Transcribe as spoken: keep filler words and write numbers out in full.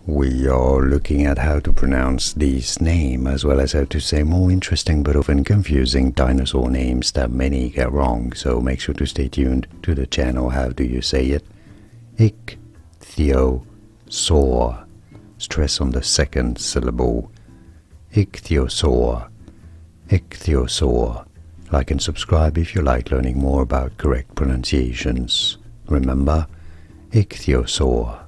We are looking at how to pronounce this name, as well as how to say more interesting but often confusing dinosaur names that many get wrong, so make sure to stay tuned to the channel. How do you say it? Ichthyosaur. Stress on the second syllable. Ichthyosaur. Ichthyosaur. Like and subscribe if you like learning more about correct pronunciations. Remember, Ichthyosaur.